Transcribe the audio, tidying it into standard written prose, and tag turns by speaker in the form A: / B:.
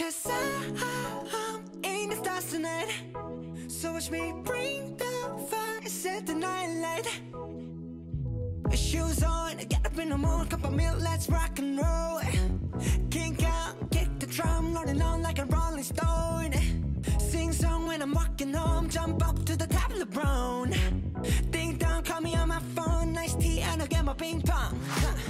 A: Cause I'm in the stars tonight. So watch me bring the fire, set the night light. Shoes on, get up in the morning, cup of milk, let's rock and roll. Kink out, kick the drum, rolling on like a rolling stone. Sing song when I'm walking home, jump up to the top of the brown. Ding dong, call me on my phone, nice tea and I'll get my ping pong.